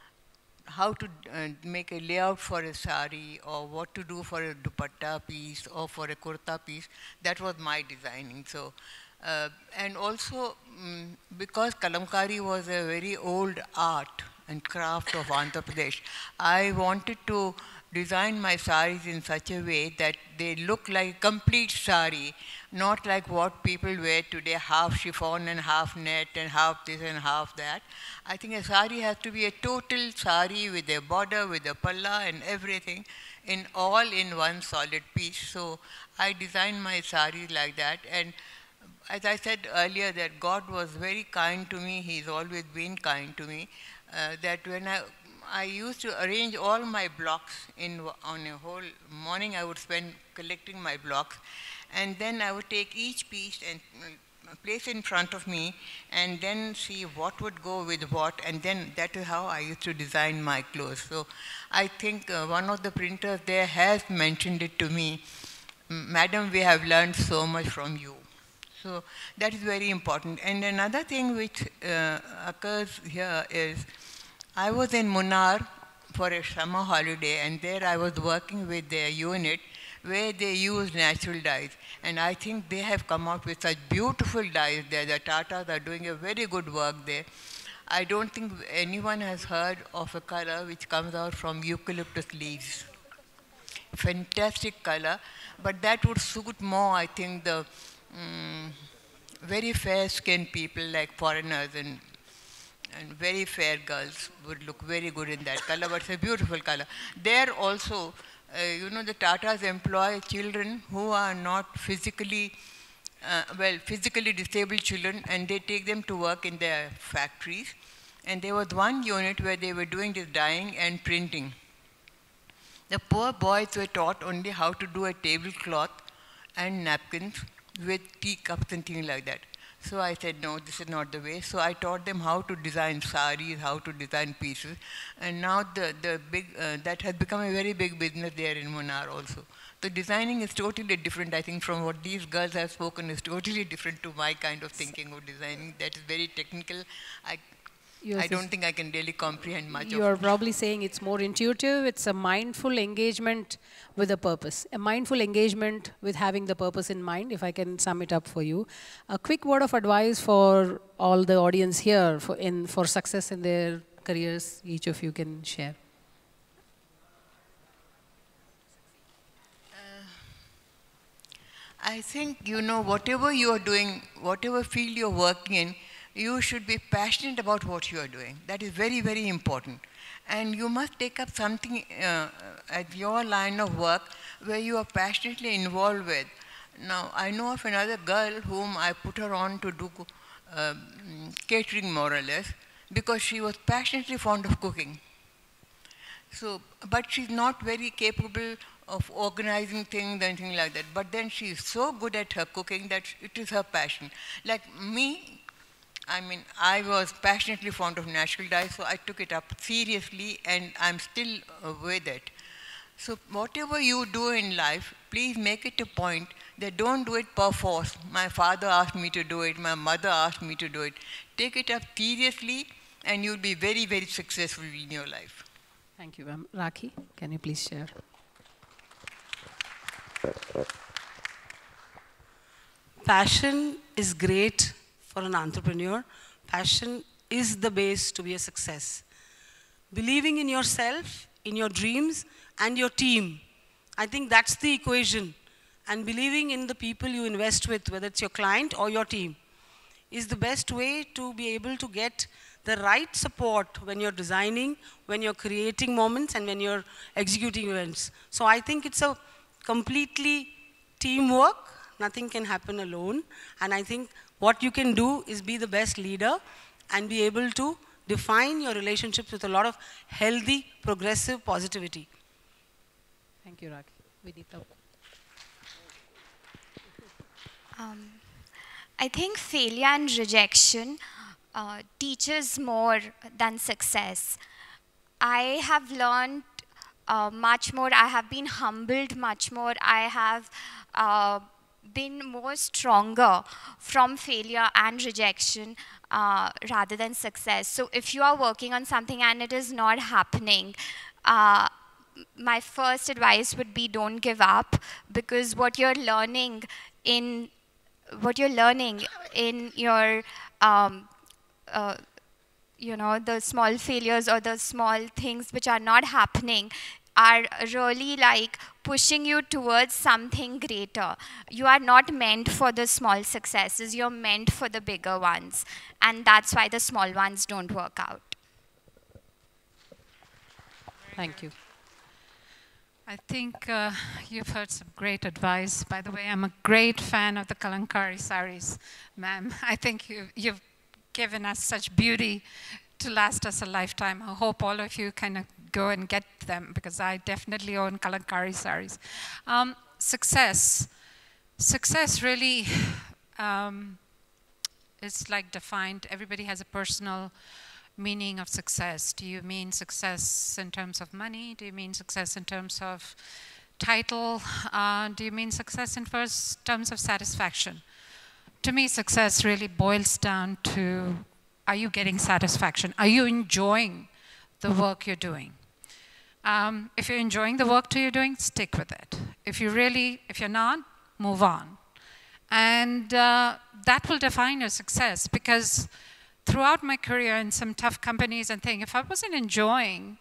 how to uh, make a layout for a sari, or what to do for a dupatta piece or for a kurta piece, that was my designing. So, uh, and also um, because kalamkari was a very old art and craft of Andhra Pradesh, I wanted to design my saris in such a way that they look like a complete sari, not like what people wear today, half chiffon and half net and half this and half that. I think a sari has to be a total sari with a border, with a palla and everything, in all in one solid piece. So I designed my saris like that. And as I said earlier, that God was very kind to me. He's always been kind to me. Uh, that when I I used to arrange all my blocks in on a whole morning. I would spend collecting my blocks, and then I would take each piece and place in front of me, and then see what would go with what, and then that is how I used to design my clothes. So I think uh, one of the printers there has mentioned it to me, "Madam, we have learned so much from you." So that is very important. And another thing which uh, occurs here is, I was in Munnar for a summer holiday, and there I was working with their unit where they use natural dyes. And I think they have come out with such beautiful dyes there. The Tatas are doing a very good work there. I don't think anyone has heard of a color which comes out from eucalyptus leaves. Fantastic color, but that would suit more, I think, the um, very fair-skinned people like foreigners and and very fair girls would look very good in that color, but it's a beautiful color. There also, uh, you know, the Tatas employ children who are not physically, uh, well, physically disabled children, and they take them to work in their factories. And there was one unit where they were doing this dyeing and printing. The poor boys were taught only how to do a tablecloth and napkins with teacups and things like that. So I said, no, this is not the way. So I taught them how to design saris, how to design pieces. And now the, the big, uh, that has become a very big business there in Munnar also. The designing is totally different, I think, from what these girls have spoken, is totally different to my kind of thinking of designing. That is very technical. I, I don't think I can really comprehend much of it. You're probably saying it's more intuitive. It's a mindful engagement with a purpose. A mindful engagement with having the purpose in mind, if I can sum it up for you. A quick word of advice for all the audience here for, in, for success in their careers, each of you can share. Uh, I think, you know, whatever you are doing, whatever field you're working in, you should be passionate about what you are doing. That is very, very important. And you must take up something uh, at your line of work where you are passionately involved with. Now, I know of another girl whom I put her on to do uh, catering, more or less, because she was passionately fond of cooking. So, but she's not very capable of organizing things and things like that. But then she's so good at her cooking that it is her passion. Like me, I mean, I was passionately fond of natural dyes, so I took it up seriously, and I'm still uh, with it. So whatever you do in life, please make it a point that don't do it per force. My father asked me to do it, my mother asked me to do it. Take it up seriously and you'll be very, very successful in your life. Thank you, ma'am. Rakhi, can you please share? Passion is great for an entrepreneur. Passion is the base to be a success. Believing in yourself, in your dreams, and your team. I think that's the equation. And believing in the people you invest with, whether it's your client or your team, is the best way to be able to get the right support when you're designing, when you're creating moments, and when you're executing events. So I think it's a completely teamwork. Nothing can happen alone. And I think what you can do is be the best leader and be able to define your relationships with a lot of healthy, progressive positivity. Thank you, Rakhi. Vinita. Um, I think failure and rejection uh, teaches more than success. I have learned uh, much more. I have been humbled much more. I have uh, been more stronger from failure and rejection uh, rather than success. So if you are working on something and it is not happening, uh, my first advice would be don't give up, because what you're learning in what you're learning in your um, uh, you know, the small failures or the small things which are not happening are really like pushing you towards something greater. You are not meant for the small successes, you're meant for the bigger ones. And that's why the small ones don't work out. Thank you. I think uh, you've heard some great advice. By the way, I'm a great fan of the Kalankari saris, ma'am. I think you, you've given us such beauty to last us a lifetime. I hope all of you kind of go and get them, because I definitely own Kalankari saris. Um, success. Success really um, is like defined. Everybody has a personal meaning of success. Do you mean success in terms of money? Do you mean success in terms of title? Uh, do you mean success in first terms of satisfaction? To me, success really boils down to, are you getting satisfaction? Are you enjoying the work you're doing? Um, if you're enjoying the work you're doing, stick with it. If you really, if you're not, move on. And uh, that will define your success, because throughout my career in some tough companies and things, if I wasn't enjoying,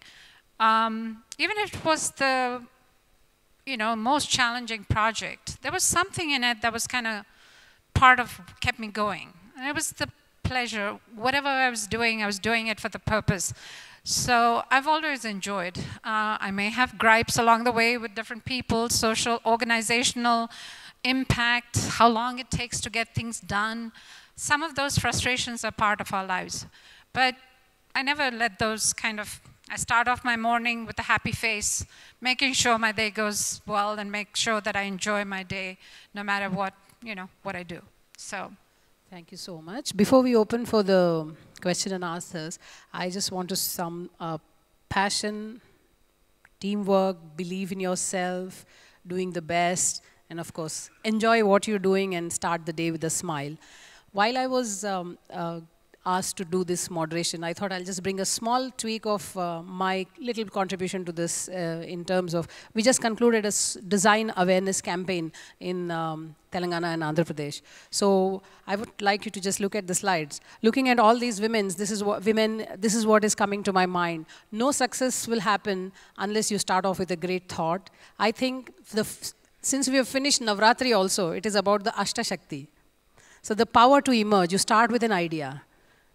um, even if it was the, you know, most challenging project, there was something in it that was kind of part of, kept me going. And it was the pleasure. Whatever I was doing, I was doing it for the purpose. So I've always enjoyed. Uh, I may have gripes along the way with different people, social, organizational impact, how long it takes to get things done. Some of those frustrations are part of our lives. But I never let those kind of, I start off my morning with a happy face, making sure my day goes well and make sure that I enjoy my day no matter what, you know, what I do. So. Thank you so much. Before we open for the question and answers, I just want to sum up passion, teamwork, believe in yourself, doing the best, and of course, enjoy what you're doing and start the day with a smile. While I was um, uh, asked to do this moderation, I thought I'll just bring a small tweak of uh, my little contribution to this uh, in terms of, we just concluded a s design awareness campaign in um, Telangana and Andhra Pradesh. So I would like you to just look at the slides. Looking at all these women, this is what women, this is what is coming to my mind. No success will happen unless you start off with a great thought. I think the, since we have finished Navratri also, it is about the Ashta Shakti. So the power to emerge, you start with an idea.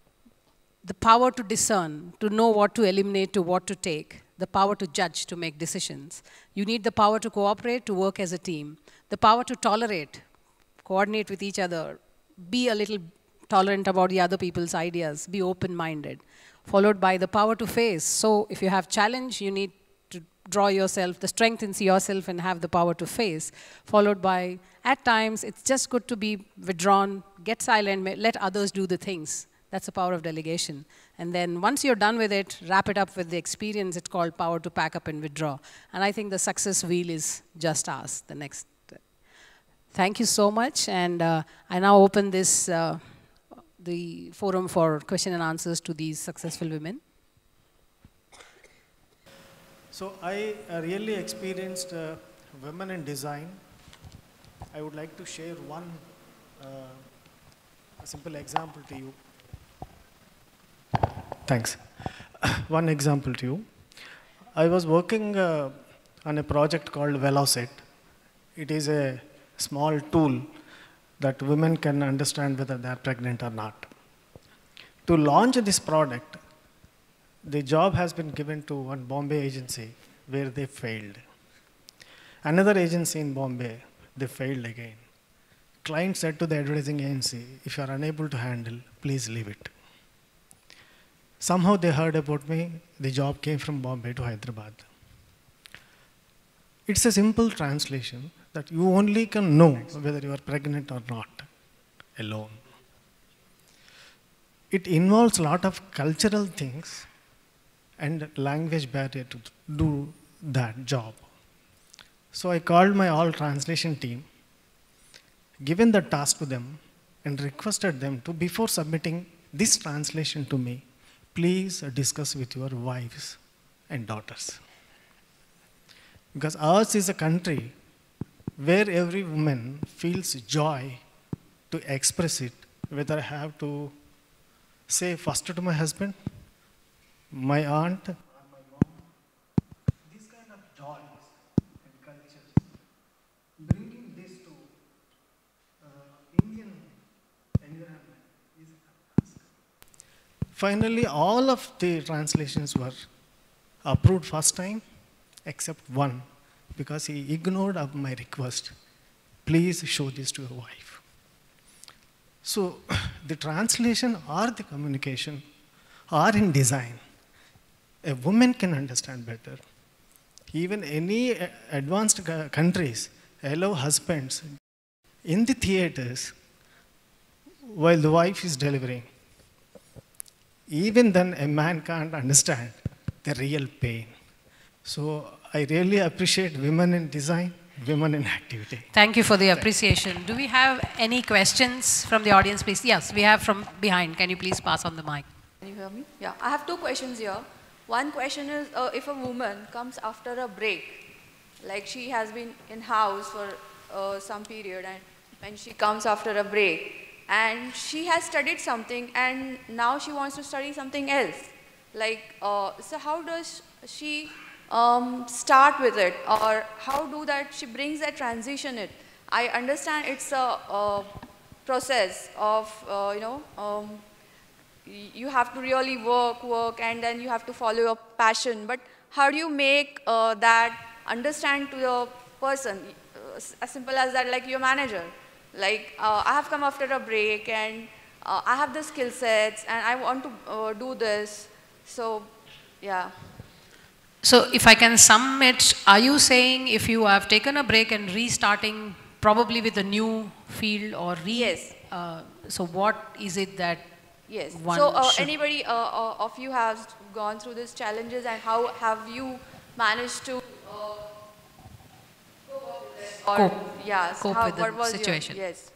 The power to discern, to know what to eliminate, to what to take. The power to judge, to make decisions. You need the power to cooperate, to work as a team. The power to tolerate, coordinate with each other. Be a little tolerant about the other people's ideas. Be open-minded. Followed by the power to face. So if you have challenge, you need to draw yourself, the strength in yourself and have the power to face. Followed by, at times, it's just good to be withdrawn, get silent, let others do the things. That's the power of delegation. And then once you're done with it, wrap it up with the experience. It's called power to pack up and withdraw. And I think the success wheel is just us, the next. Thank you so much. And uh, I now open this, uh, the forum for question and answers to these successful women. So I uh, really experienced uh, women in design. I would like to share one uh, a simple example to you. Thanks. One example to you. I was working uh, on a project called Velocet. It is a small tool that women can understand whether they are pregnant or not. To launch this product, the job has been given to one Bombay agency where they failed. Another agency in Bombay, they failed again. Client said to the advertising agency, if you are unable to handle, please leave it. Somehow they heard about me. The job came from Bombay to Hyderabad. It's a simple translation that you only can know whether you are pregnant or not alone. It involves a lot of cultural things and language barrier to do that job. So I called my all translation team, given the task to them, and requested them to, before submitting this translation to me, please discuss with your wives and daughters. Because ours is a country where every woman feels joy to express it, whether I have to say first to my husband, my aunt, or my mom. These kind of joys and cultures, bringing this to uh, Indian environment is a task. Finally, all of the translations were approved first time, except one, because he ignored of my request. Please show this to your wife. So the translation or the communication or in design, a woman can understand better. Even any advanced countries allow husbands in the theaters while the wife is delivering. Even then a man can't understand the real pain. So I really appreciate women in design, women in activity. Thank you for the appreciation. Do we have any questions from the audience, please? Yes, we have from behind. Can you please pass on the mic? Can you hear me? Yeah, I have two questions here. One question is, uh, if a woman comes after a break, like she has been in house for uh, some period, and when she comes after a break, and she has studied something, and now she wants to study something else. Like, uh, so how does she um, start with it, or how do that, she brings that transition it? I understand it's a, a process of, uh, you know, um, you have to really work, work, and then you have to follow your passion. But how do you make uh, that understand to the person? Uh, as simple as that, like your manager. Like, uh, I have come after a break, and uh, I have the skill sets, and I want to uh, do this. So, yeah. So if I can sum it, are you saying if you have taken a break and restarting probably with a new field or re... Yes. Uh, so what is it that Yes. one So uh, should... anybody uh, uh, of you has gone through these challenges, and how have you managed to uh, or, cope, yes, cope how, with what the was situation? Your, yes.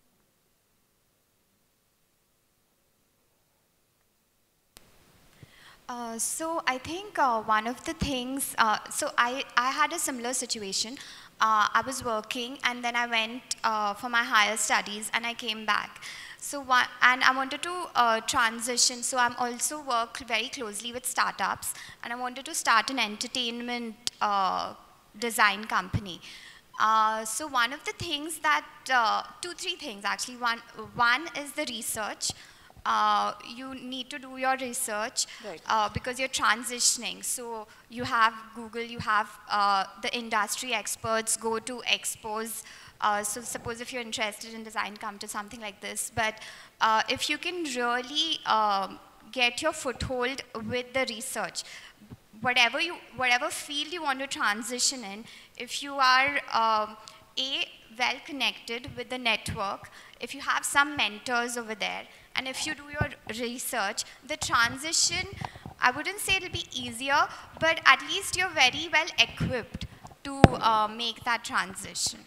Uh, so I think uh, one of the things, uh, so I, I had a similar situation. Uh, I was working, and then I went uh, for my higher studies, and I came back. So one, and I wanted to uh, transition, so I'm also work very closely with startups, and I wanted to start an entertainment uh, design company. Uh, so one of the things that, uh, two, three things actually. One, one is the research. Uh, you need to do your research Right. uh, because you're transitioning. So you have Google, you have uh, the industry experts go to expos. Uh, so suppose if you're interested in design, come to something like this. But uh, if you can really um, get your foothold with the research, whatever you, whatever field you want to transition in, if you are um, a well connected with the network, if you have some mentors over there, and if you do your research, the transition, I wouldn't say it'll be easier, but at least you're very well equipped to uh, make that transition.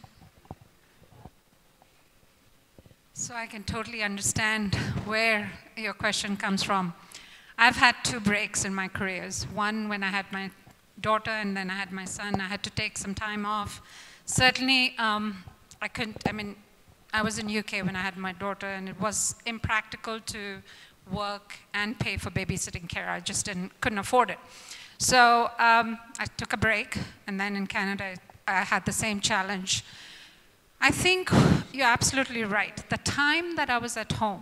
So I can totally understand where your question comes from. I've had two breaks in my careers. One when I had my daughter, and then I had my son. I had to take some time off. Certainly, um, I couldn't, I mean, I was in U K when I had my daughter, and it was impractical to work and pay for babysitting care. I just didn't, couldn't afford it. So um, I took a break, and then in Canada, I had the same challenge. I think you're absolutely right. The time that I was at home,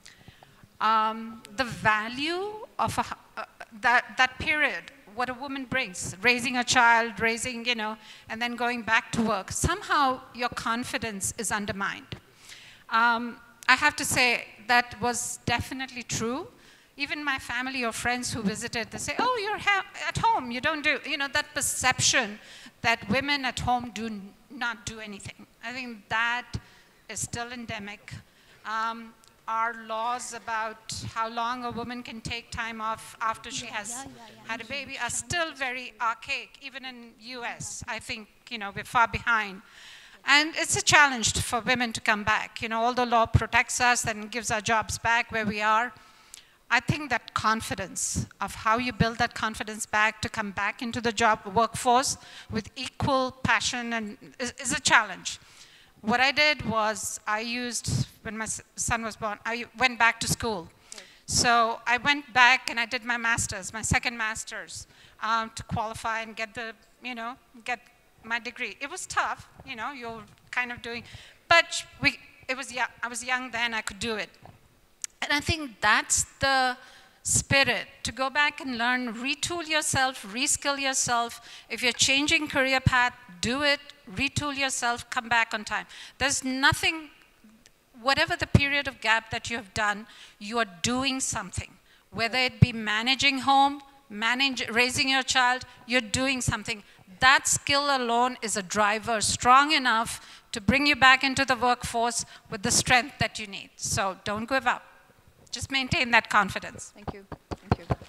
um, the value of a, uh, that, that period, what a woman brings, raising a child, raising, you know, and then going back to work, somehow your confidence is undermined. Um, I have to say that was definitely true. Even my family or friends who visited, they say, oh, you're ha at home, you don't do, you know, that perception that women at home do not do anything. I think that is still endemic. Um, our laws about how long a woman can take time off after she has yeah, yeah, yeah. had a baby are still very archaic, even in U S. I think, you know, we're far behind. And it's a challenge for women to come back. You know, although law protects us and gives our jobs back where we are, I think that confidence of how you build that confidence back to come back into the job workforce with equal passion and is, is a challenge. What I did was I used, when my son was born, I went back to school. So I went back and I did my master's, my second master's, um, to qualify and get the, you know, get my degree. It was tough, you know, you're kind of doing, but we, it was, yeah, I was young then, I could do it. And I think that's the spirit, to go back and learn, retool yourself, reskill yourself. If you're changing career path, do it, retool yourself, come back on time. There's nothing, whatever the period of gap that you have done, you are doing something. Whether it be managing home, manage, raising your child, you're doing something. That skill alone is a driver strong enough to bring you back into the workforce with the strength that you need. So don't give up. Just maintain that confidence. Thank you. Thank you.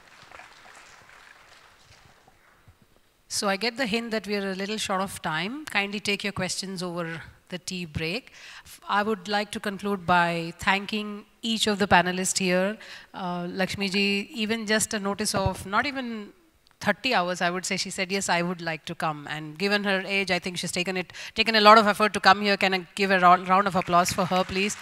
So I get the hint that we're a little short of time. Kindly take your questions over the tea break. I would like to conclude by thanking each of the panelists here. Uh, Lakshmi ji, even just a notice of not even thirty hours, I would say, she said, yes, I would like to come. And given her age, I think she's taken it, taken a lot of effort to come here. Can I give a round of applause for her, please?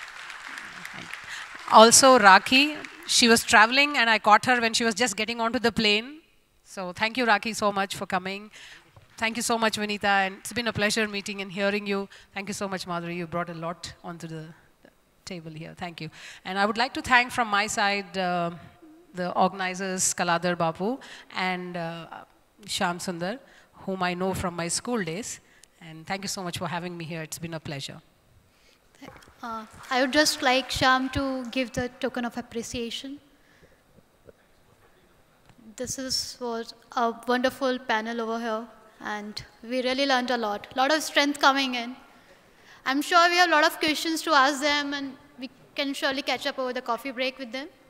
Also, Rakhi, she was traveling and I caught her when she was just getting onto the plane. So thank you, Rakhi, so much for coming. Thank you so much, Vinita, and it's been a pleasure meeting and hearing you. Thank you so much, Madhuri. You brought a lot onto the table here. Thank you. And I would like to thank from my side uh, the organizers, Kaladhar Babu and uh, Shyam Sundar, whom I know from my school days. And thank you so much for having me here. It's been a pleasure. Uh, I would just like Shyam to give the token of appreciation. This is, was a wonderful panel over here, and we really learned a lot. A lot of strength coming in. I'm sure we have a lot of questions to ask them, and we can surely catch up over the coffee break with them.